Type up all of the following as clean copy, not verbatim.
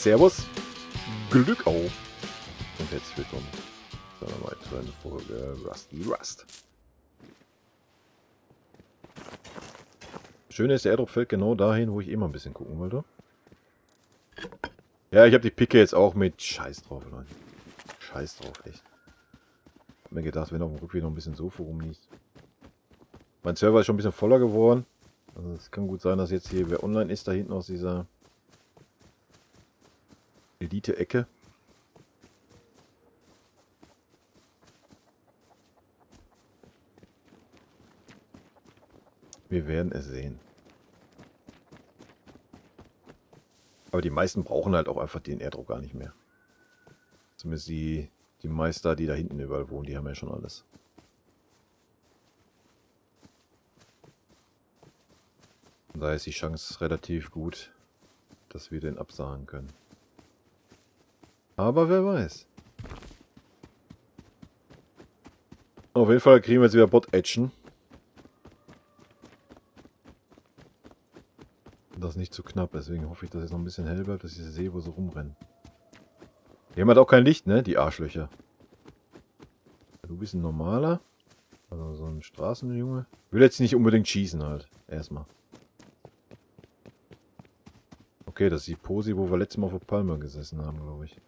Servus, Glück auf und herzlich willkommen zu einer weiteren Folge Rusty Rust. Schöne ist, der Airdrop fällt genau dahin, wo ich immer ein bisschen gucken wollte. Ja, ich habe die Picke jetzt auch mit. Scheiß drauf, Leute. Scheiß drauf, echt. Hab mir gedacht, wenn auf dem Rückweg noch ein bisschen Sofa rumliegt. Mein Server ist schon ein bisschen voller geworden. Also es kann gut sein, dass jetzt hier wer online ist, da hinten aus dieser Elite-Ecke. Wir werden es sehen. Aber die meisten brauchen halt auch einfach den Airdrop gar nicht mehr. Zumindest die Meister, die da hinten überall wohnen, die haben ja schon alles. Und daher ist die Chance relativ gut, dass wir den absagen können. Aber wer weiß. Auf jeden Fall kriegen wir jetzt wieder Bot-Action. Das nicht zu knapp, deswegen hoffe ich, dass es noch ein bisschen hell bleibt, dass ich sehe, wo sie rumrennen. Die haben halt auch kein Licht, ne? Die Arschlöcher. Du bist ein normaler. Also so ein Straßenjunge. Will jetzt nicht unbedingt schießen halt. Erstmal. Okay, das ist die Posi, wo wir letztes Mal auf der Palme gesessen haben, glaube ich.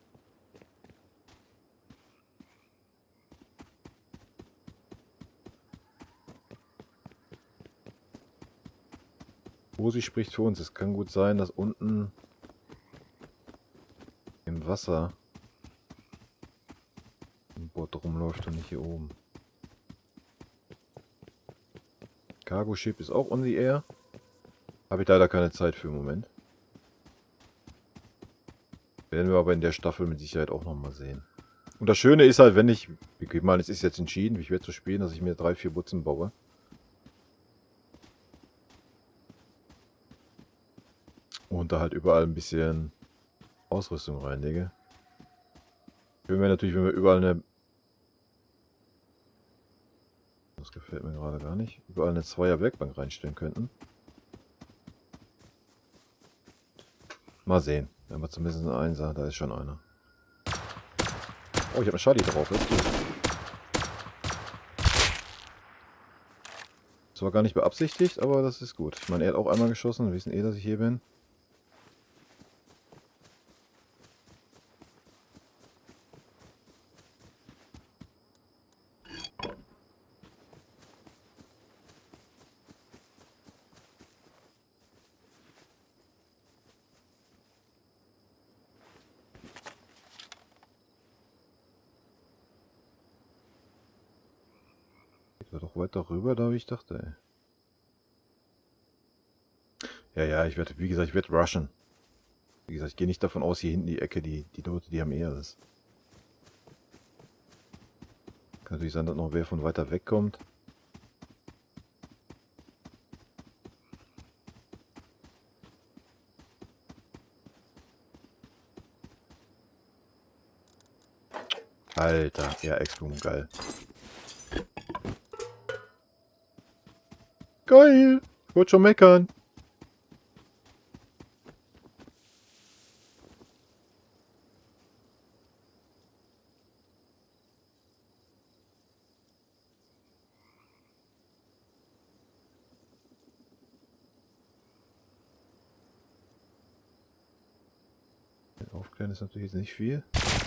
Posi spricht für uns. Es kann gut sein, dass unten im Wasser ein Boot rumläuft und nicht hier oben. Cargo Ship ist auch on the air. Habe ich leider keine Zeit für im Moment. Werden wir aber in der Staffel mit Sicherheit auch nochmal sehen. Und das Schöne ist halt, wenn ich meine, es ist jetzt entschieden, ich werde so spielen, dass ich mir 3-4 Butzen baue. Und da halt überall ein bisschen Ausrüstung reinlege. Schön wäre natürlich, wenn wir überall eine... Das gefällt mir gerade gar nicht. Überall eine Zweier-Werkbank reinstellen könnten. Mal sehen. Wenn wir zumindest einen Einser, da ist schon einer. Oh, ich habe einen Charlie drauf. Das ist gut. Das war gar nicht beabsichtigt, aber das ist gut. Ich meine, er hat auch einmal geschossen. Wir wissen eh, dass ich hier bin. Doch weiter rüber, da wie ich dachte, ey. Ja, ich werde, wie gesagt, ich werde rushen. Wie gesagt, ich gehe nicht davon aus, hier hinten die Ecke, die Leute, die haben eher das. Kann natürlich sein, dass noch wer von weiter weg kommt. Alter, ja, Explum, geil. Geil! Ich wollte schon meckern. Aufklären ist natürlich jetzt nicht viel.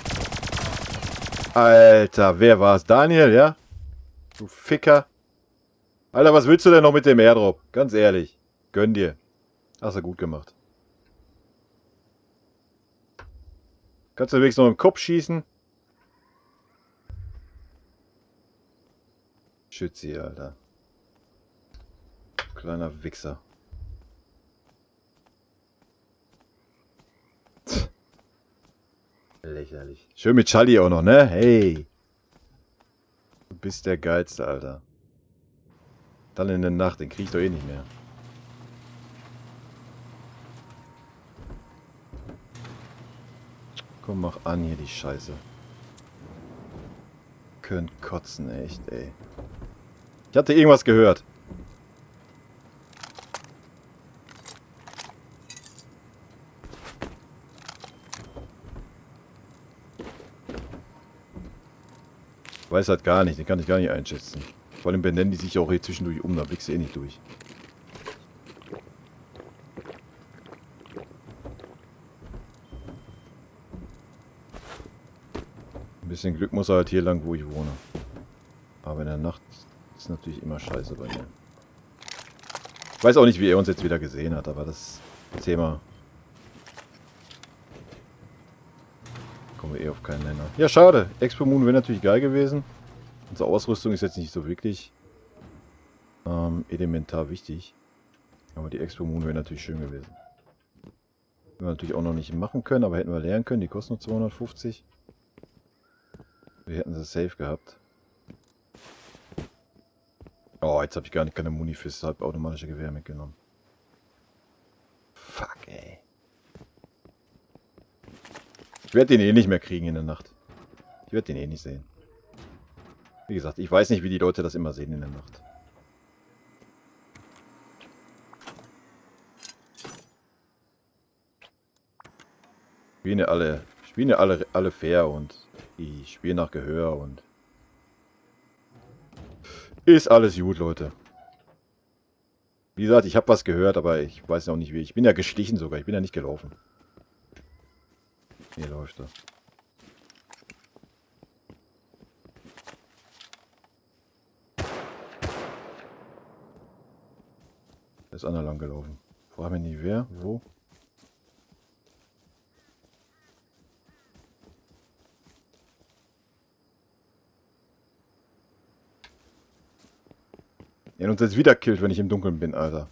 Alter, wer war's? Daniel, ja? Du Ficker. Alter, was willst du denn noch mit dem Airdrop? Ganz ehrlich. Gönn dir. Hast du gut gemacht. Kannst du wenigstens noch im Kopf schießen? Schützi, Alter. Kleiner Wichser. Lächerlich. Schön mit Charlie auch noch, ne? Hey. Du bist der Geilste, Alter. Dann in der Nacht, den krieg ich doch eh nicht mehr. Komm, mach an hier die Scheiße. Könnt kotzen, echt, ey. Ich hatte irgendwas gehört. weiß halt gar nicht, den kann ich gar nicht einschätzen. Vor allem benennen die sich auch hier zwischendurch um, da blickst du eh nicht durch. Ein bisschen Glück muss er halt hier lang, wo ich wohne. Aber in der Nacht ist natürlich immer scheiße bei mir. Ich weiß auch nicht, wie er uns jetzt wieder gesehen hat, aber das Thema kommen wir eh auf keinen Nenner. Ja, schade. Expo Moon wäre natürlich geil gewesen. Unsere Ausrüstung ist jetzt nicht so wirklich elementar wichtig. Aber die Expo Moon wäre natürlich schön gewesen. Hätten wir natürlich auch noch nicht machen können, aber hätten wir lernen können. Die kosten nur 250. Wir hätten sie safe gehabt. Oh, jetzt habe ich gar nicht keine Muni fürs halbautomatische Gewehr mitgenommen. Fuck, ey. Ich werde den eh nicht mehr kriegen in der Nacht. Ich werde den eh nicht sehen. Wie gesagt, ich weiß nicht, wie die Leute das immer sehen in der Nacht. Spielen ja alle fair und die spielen nach Gehör und ist alles gut, Leute. Wie gesagt, ich habe was gehört, aber ich weiß auch nicht wie. Ich bin ja gestichen sogar, ich bin ja nicht gelaufen. Hier läuft er. Der ist einer lang gelaufen. Frag mich nicht wer, wo. Er uns jetzt wieder killt, wenn ich im Dunkeln bin, Alter.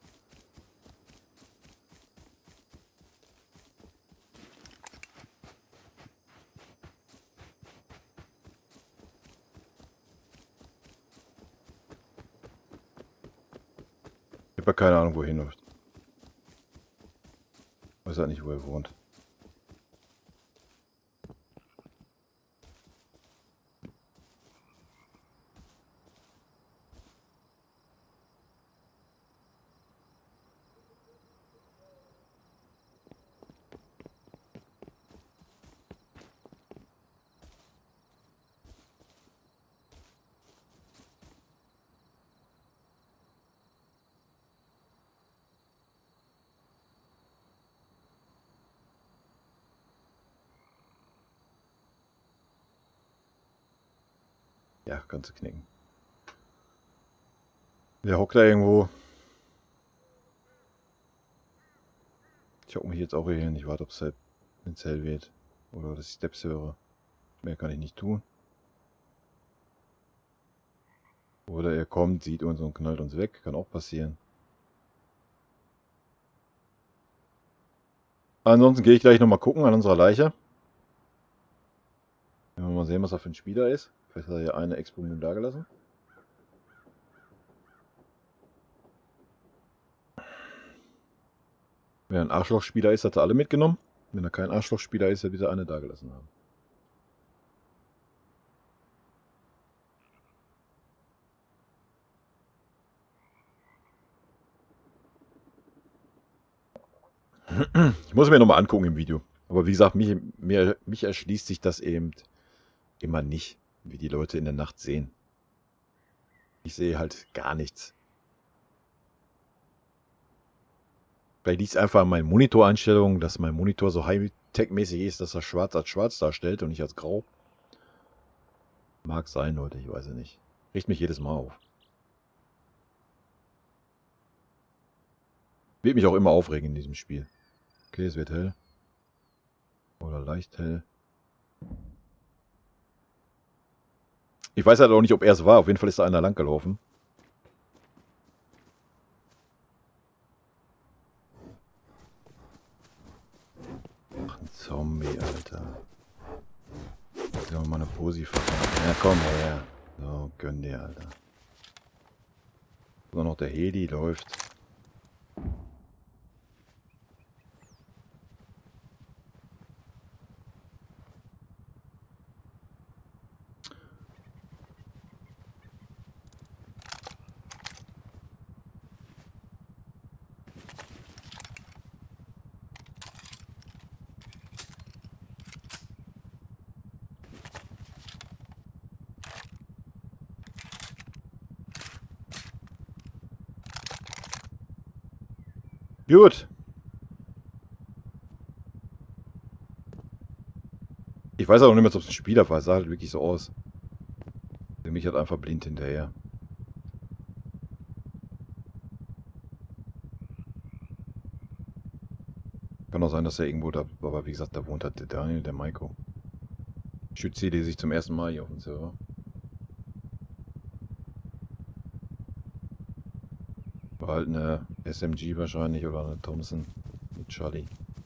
Ich habe keine Ahnung, wo er hinläuft. Ich weiß halt nicht, wo er wohnt. Ja, kannst du knicken. Der hockt da irgendwo. Ich hocke mich jetzt auch hier hin. Ich warte, ob es halt ins Hell wird. Oder dass ich Steps höre. Mehr kann ich nicht tun. Oder er kommt, sieht uns und knallt uns weg. Kann auch passieren. Ansonsten gehe ich gleich nochmal gucken an unserer Leiche. Wenn wir mal sehen, was er für ein Spieler ist. Vielleicht hat er ja eine Expo da gelassen. Wenn er ein Arschlochspieler ist, hat er alle mitgenommen. Wenn er kein Arschlochspieler ist, wird er eine da gelassen haben. Ich muss mir nochmal angucken im Video. Aber wie gesagt, mich erschließt sich das eben immer nicht, wie die Leute in der Nacht sehen. Ich sehe halt gar nichts. Vielleicht liegt es einfach an meinen Monitoreinstellungen, dass mein Monitor so Hightech-mäßig ist, dass er schwarz als schwarz darstellt und nicht als grau. Mag sein, Leute, ich weiß es nicht. Riecht mich jedes Mal auf. Wird mich auch immer aufregen in diesem Spiel. Okay, es wird hell. Oder leicht hell. Ich weiß halt auch nicht, ob er es war. Auf jeden Fall ist da einer lang gelaufen. Ach, ein Zombie, Alter. Jetzt haben wir mal eine Posi verfahren. Ja, komm her. So, gönn dir, Alter. Nur noch der Heli läuft. Gut. Ich weiß auch nicht mehr, ob es ein Spieler war. Es sah halt wirklich so aus. Für mich halt einfach blind hinterher. Kann auch sein, dass er irgendwo da... Aber wie gesagt, da wohnt halt der Daniel, der Maiko. Schütze die sich zum ersten Mal hier auf dem Server. War halt eine SMG wahrscheinlich oder eine Thompson mit Charlie.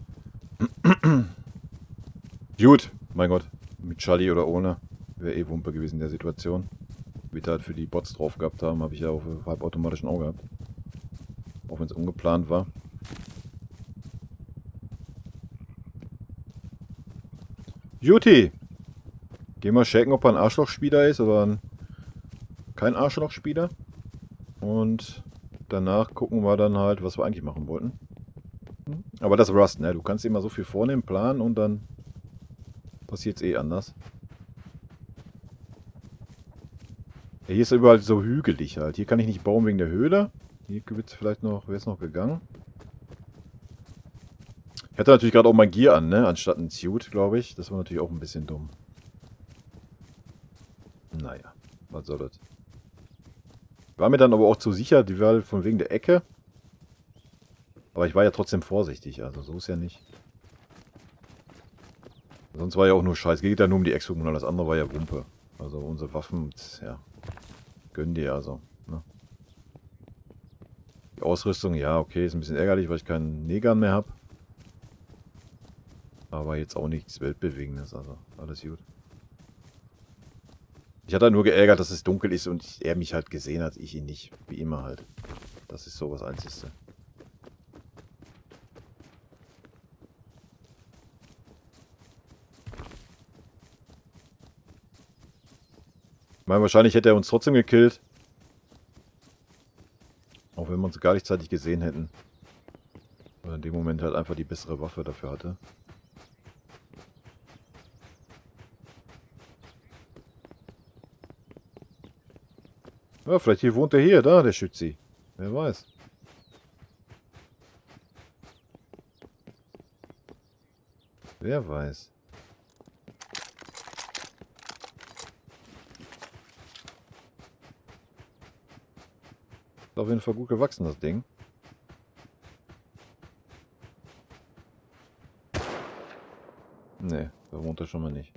Gut, mein Gott. Mit Charlie oder ohne. Wäre eh Wumpe gewesen in der Situation. Wie wir halt für die Bots drauf gehabt haben, habe ich ja auf halbautomatischen Auge gehabt. Auch wenn es ungeplant war. Juti! Gehen wir checken, ob er ein Arschlochspieler ist oder kein Arschlochspieler. Und danach gucken wir dann halt, was wir eigentlich machen wollten. Aber das Rust, ne? Du kannst immer so viel vornehmen, planen und dann passiert es eh anders. Ja, hier ist überall so hügelig halt. Hier kann ich nicht bauen wegen der Höhle. Hier wird's vielleicht noch, wäre es noch gegangen. Ich hatte natürlich gerade auch mein Gear an, ne? Anstatt ein Suit, glaube ich. Das war natürlich auch ein bisschen dumm. Naja, was soll das? War mir dann aber auch zu sicher, die war von wegen der Ecke. Aber ich war ja trotzdem vorsichtig, also so ist ja nicht. Sonst war ja auch nur Scheiß. Geht ja nur um die Expo und alles andere war ja Wumpe. Also unsere Waffen, ja, gönnen die also. Ne? Die Ausrüstung, ja, okay, ist ein bisschen ärgerlich, weil ich keinen Negan mehr habe. Aber jetzt auch nichts Weltbewegendes, also alles gut. Ich hatte halt nur geärgert, dass es dunkel ist und er mich halt gesehen hat, ich ihn nicht. Wie immer halt. Das ist so das Einzige. Ich meine, wahrscheinlich hätte er uns trotzdem gekillt. Auch wenn wir uns gar nicht zeitig gesehen hätten. Weil er in dem Moment halt einfach die bessere Waffe dafür hatte. Ja, vielleicht hier wohnt er hier, da, der Schützi. Wer weiß. Wer weiß. Ist auf jeden Fall gut gewachsen, das Ding. Nee, da wohnt er schon mal nicht.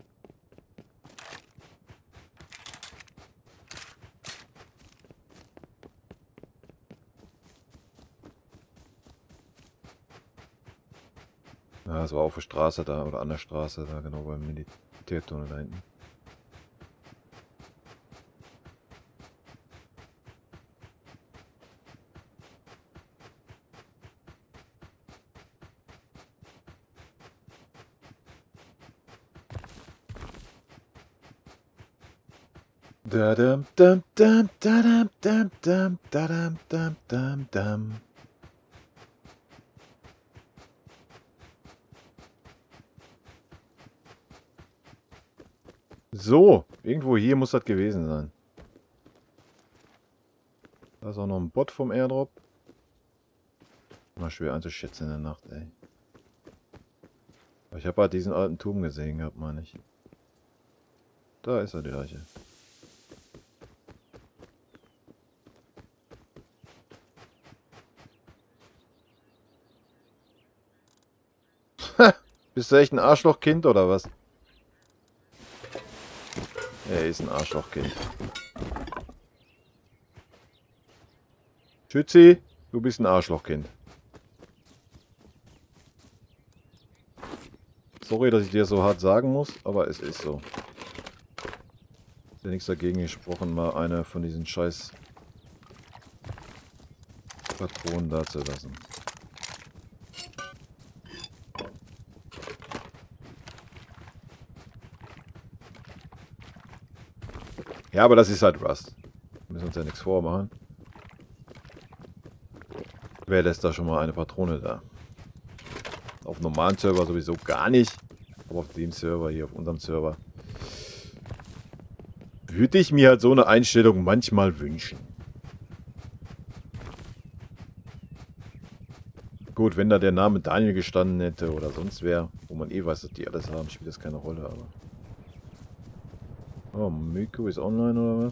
Ja, es war auf der Straße da, oder an der Straße da, genau beim Militärtunnel da hinten. Da-dam, dam, dam, da-dam, dam, dam, da-dam, dam, dam, dam. So, irgendwo hier muss das gewesen sein. Da ist auch noch ein Bot vom Airdrop. Mal schwer einzuschätzen in der Nacht, ey. Aber ich habe halt diesen alten Turm gesehen gehabt, meine ich. Da ist er, die Leiche. Bist du echt ein Arschlochkind oder was? Er ist ein Arschlochkind. Schützi, du bist ein Arschlochkind. Sorry, dass ich dir so hart sagen muss, aber es ist so. Ich habe nichts dagegen gesprochen, mal eine von diesen scheiß Patronen da zu lassen. Ja, aber das ist halt Rust. Wir müssen uns ja nichts vormachen. Wer lässt da schon mal eine Patrone da? Auf normalen Server sowieso gar nicht. Aber auf dem Server, hier auf unserem Server, würde ich mir halt so eine Einstellung manchmal wünschen. Gut, wenn da der Name Daniel gestanden hätte oder sonst wer, wo man eh weiß, dass die alles haben, spielt das keine Rolle, aber... Oh, Miko ist online oder was?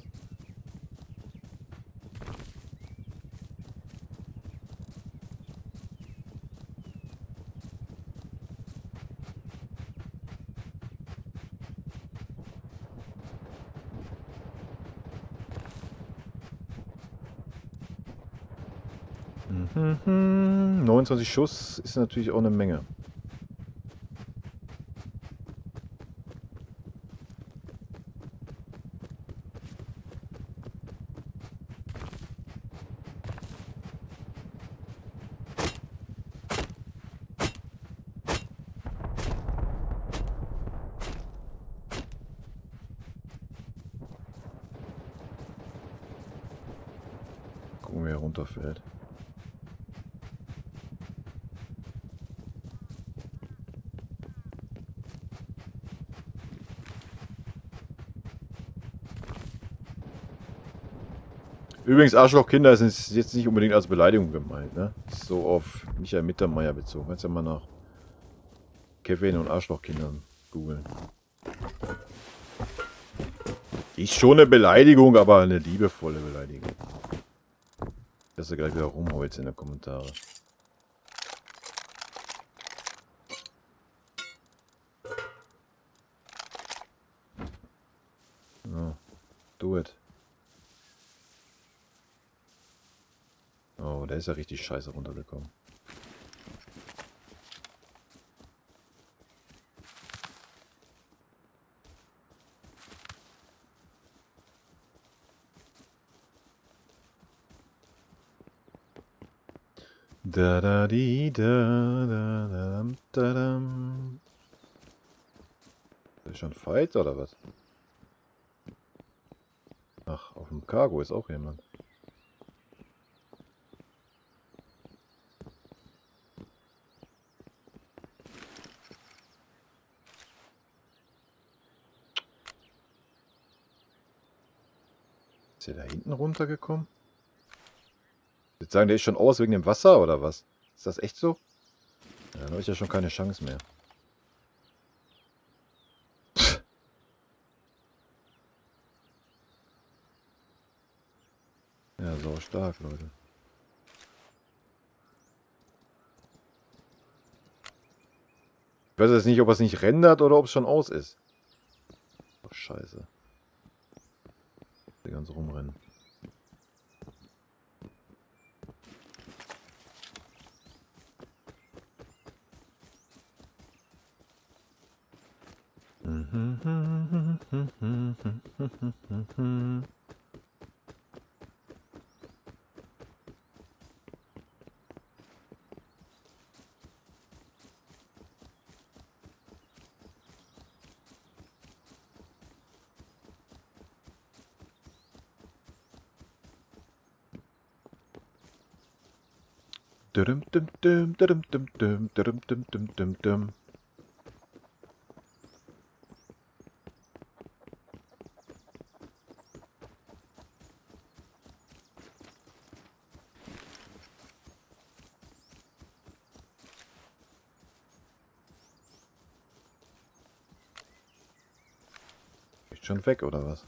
Mhm, 29 Schuss ist natürlich auch eine Menge. Gucken, wie er runterfällt. Übrigens, Arschlochkinder ist jetzt nicht unbedingt als Beleidigung gemeint, ne? Ist so auf Michael Mittermeier bezogen. Kannst ja mal nach Kevin und Arschlochkindern googeln. Ist schon eine Beleidigung, aber eine liebevolle Beleidigung. Dass du gleich wieder rumholst in den Kommentaren. Ja, do it. Oh, der ist ja richtig scheiße runtergekommen. Da da di da da da da da. Ist das schon Fight oder was? Ach, auf dem Cargo ist auch jemand. Ist der da hinten runtergekommen? Ich würde sagen, der ist schon aus wegen dem Wasser oder was? Ist das echt so? Ja, dann habe ich ja schon keine Chance mehr. Ja, so stark, Leute. Ich weiß jetzt nicht, ob es nicht rendert oder ob es schon aus ist. Ach, scheiße. Die ganz rumrennen. Dum dum dum dum dum dum dum dum dum dum dum. Ist schon weg oder was?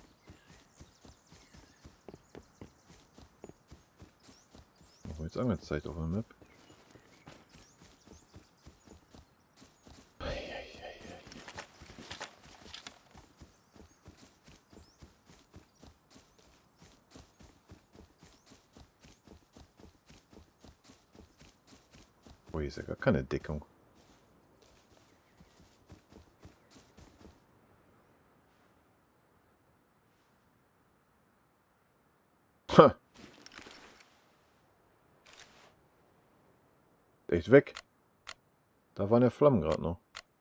Wo jetzt angezeigt auf der Map? Oh, hier ist ja gar keine Deckung. Ha! Echt weg. Da waren ja Flammen gerade noch.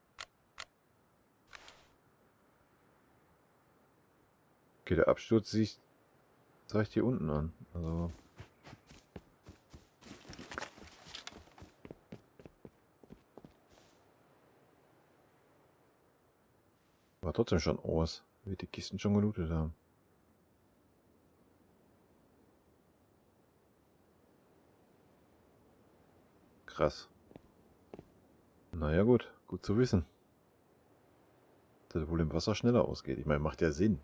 Okay, der Absturz sich zeigt hier unten an. Also. War trotzdem schon aus. Wie die Kisten schon gelootet haben. krass. Naja gut, gut zu wissen. Dass das wohl im Wasser schneller ausgeht. Ich meine, macht ja Sinn.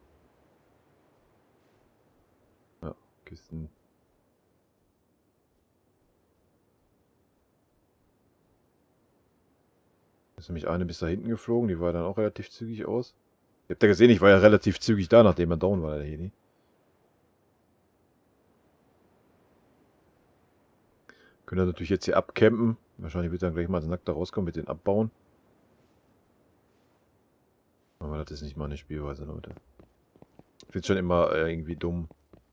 Ja, Kisten. Ist nämlich eine bis da hinten geflogen, die war dann auch relativ zügig aus. Ihr habt ja gesehen, ich war ja relativ zügig da, nachdem er down war, der Heli. Könnt ihr natürlich jetzt hier abcampen. Wahrscheinlich wird dann gleich mal das Nackte rauskommen mit den Abbauen. Aber das ist nicht meine Spielweise, Leute. Ich finde es schon immer irgendwie dumm,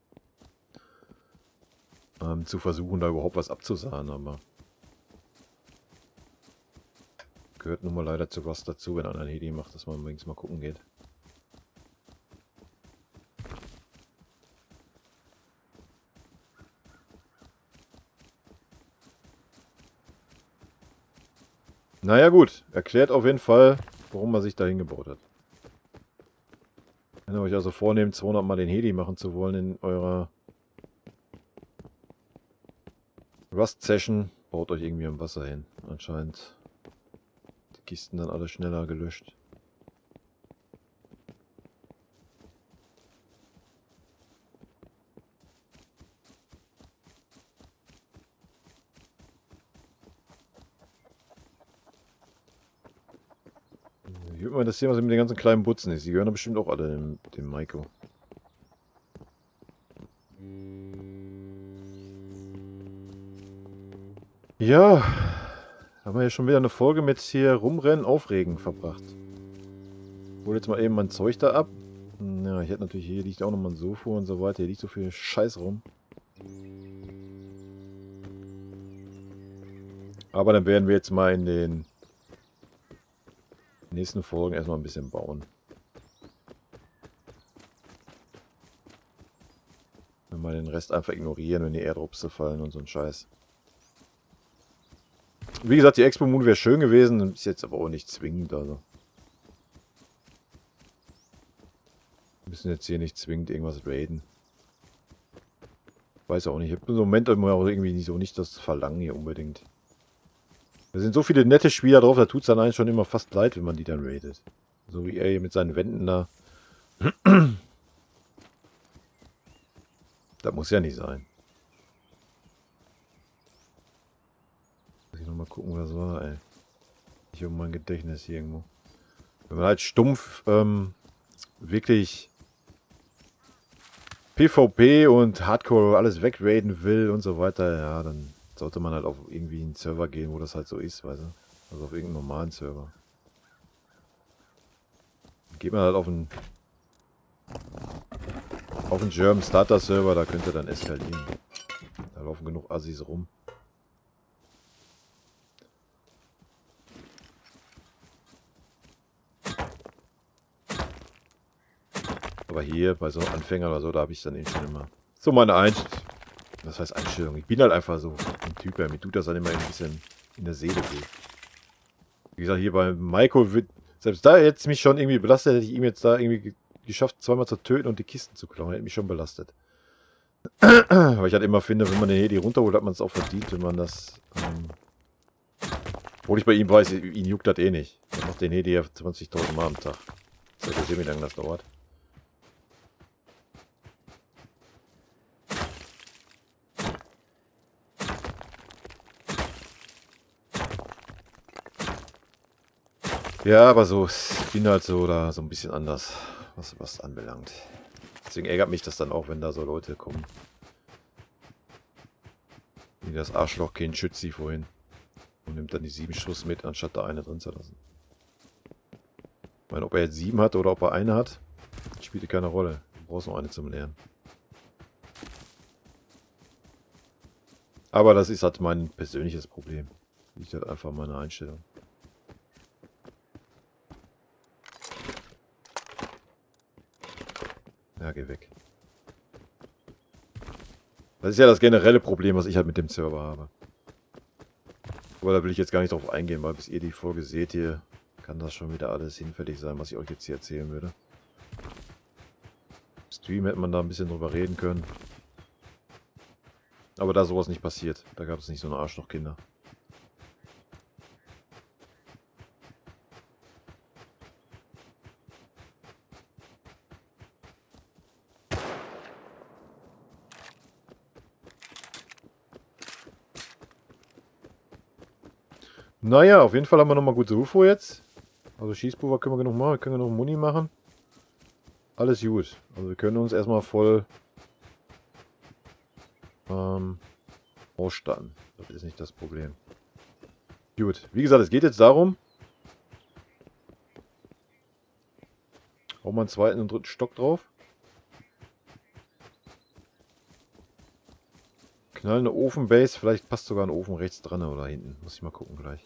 zu versuchen, da überhaupt was abzusahen, aber gehört nun mal leider zu was dazu, wenn einer ein Heli macht, dass man wenigstens mal gucken geht. Naja gut, erklärt auf jeden Fall, warum man sich da hingebaut hat. Wenn ihr euch also vornehmt, 200 Mal den Heli machen zu wollen in eurer Rust-Session, baut euch irgendwie am Wasser hin. Anscheinend die Kisten dann alle schneller gelöscht. Ich würde mal interessieren, was mit den ganzen kleinen Butzen ist. Die gehören doch bestimmt auch alle dem Maiko. Ja, haben wir ja schon wieder eine Folge mit hier rumrennen, aufregen verbracht. Hol jetzt mal eben mein Zeug da ab. Ja, ich hätte natürlich, hier liegt auch nochmal ein Sofa und so weiter. Hier liegt so viel Scheiß rum. Aber dann werden wir jetzt mal in den nächsten Folgen erstmal ein bisschen bauen. Wenn wir den Rest einfach ignorieren, wenn die Airdrops fallen und so ein Scheiß. Wie gesagt, die Expo-Moon wäre schön gewesen, ist jetzt aber auch nicht zwingend, also. Wir müssen jetzt hier nicht zwingend irgendwas raiden. Weiß auch nicht, ich habe im Moment immer auch irgendwie so nicht das Verlangen hier unbedingt. Da sind so viele nette Spieler drauf, da tut es dann eigentlich schon immer fast leid, wenn man die dann raidet. So wie er hier mit seinen Wänden da. Das muss ja nicht sein. Muss ich nochmal gucken, was war, ey. Ich habe mein Gedächtnis hier irgendwo. Wenn man halt stumpf wirklich PvP und Hardcore alles wegraiden will und so weiter, ja, dann sollte man halt auf irgendwie einen Server gehen, wo das halt so ist, weißt du? Also auf irgendeinen normalen Server. Dann geht man halt auf einen German Starter Server, da könnt ihr dann eskalieren. Da laufen genug Assis rum. Aber hier, bei so Anfängern oder so, da habe ich dann eben schon immer so meine was heißt Einstellung? Ich bin halt einfach so ein Typ, der mir tut das dann immer ein bisschen in der Seele weh. Wie gesagt, hier bei Maiko wird, selbst da jetzt mich schon irgendwie belastet, hätte ich ihm jetzt da irgendwie geschafft, zweimal zu töten und die Kisten zu klauen. Hätte mich schon belastet. Weil ich halt immer finde, wenn man den Heli runterholt, hat man es auch verdient, wenn man das... obwohl ich bei ihm weiß, ihn juckt das eh nicht. Er macht den Heli ja 20.000 Mal am Tag. Das ist ja wie lange das dauert. Ja, aber so, ich bin halt so da so ein bisschen anders, was anbelangt. Deswegen ärgert mich das dann auch, wenn da so Leute kommen. Wie das Arschlochkind schützt sie vorhin. Und nimmt dann die 7 Schuss mit, anstatt da eine drin zu lassen. Ich meine, ob er jetzt 7 hat oder ob er eine hat, spielt keine Rolle. Du brauchst noch eine zum Lernen. Aber das ist halt mein persönliches Problem. Liegt halt einfach an meiner Einstellung. Ja, geh weg. Das ist ja das generelle Problem, was ich halt mit dem Server habe. Aber da will ich jetzt gar nicht drauf eingehen, weil bis ihr die Folge seht hier, kann das schon wieder alles hinfällig sein, was ich euch jetzt hier erzählen würde. Im Stream hätte man da ein bisschen drüber reden können. Aber da sowas nicht passiert, da gab es nicht so eine Arschlochkinder. Naja, auf jeden Fall haben wir nochmal gute UFO jetzt. Also Schießpulver können wir genug machen. Wir können genug Muni machen. Alles gut. Also wir können uns erstmal voll ausstatten. Das ist nicht das Problem. Gut. Wie gesagt, es geht jetzt darum, auch mal einen zweiten und dritten Stock drauf. Knallen eine Ofenbase. Vielleicht passt sogar ein Ofen rechts dran oder hinten. Muss ich mal gucken gleich.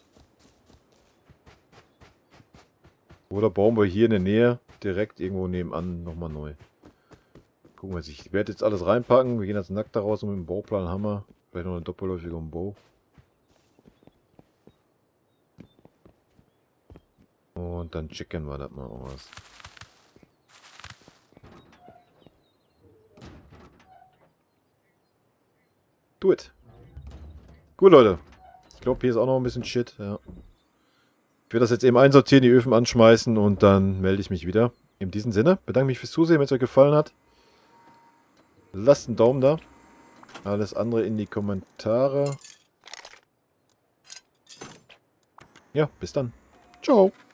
Oder bauen wir hier in der Nähe direkt irgendwo nebenan nochmal neu. Gucken wir sich. Ich werde jetzt alles reinpacken. Wir gehen jetzt nackt daraus und mit dem Bauplan haben wir vielleicht noch eine doppelläufige Bow. Und dann checken wir das mal aus. Do it. Gut, Leute. Ich glaube, hier ist auch noch ein bisschen Shit. Ja. Ich werde das jetzt eben einsortieren, die Öfen anschmeißen und dann melde ich mich wieder. In diesem Sinne, bedanke mich fürs Zusehen, wenn es euch gefallen hat. Lasst einen Daumen da. Alles andere in die Kommentare. Ja, bis dann. Ciao.